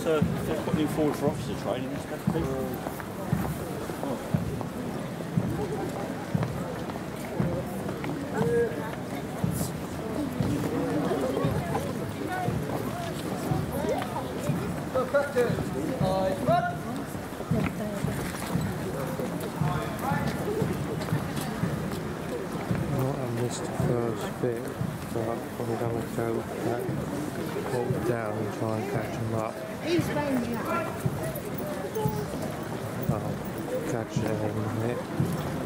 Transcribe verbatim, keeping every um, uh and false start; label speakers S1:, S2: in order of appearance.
S1: uh, they're putting him forward for officer training and stuff. People. Oh.
S2: Clacton, eyes front.
S3: Not on this first bit, but I'm going to go back, walk down and try and catch him up.
S4: He's ranging up.
S3: I'll catch it in a minute.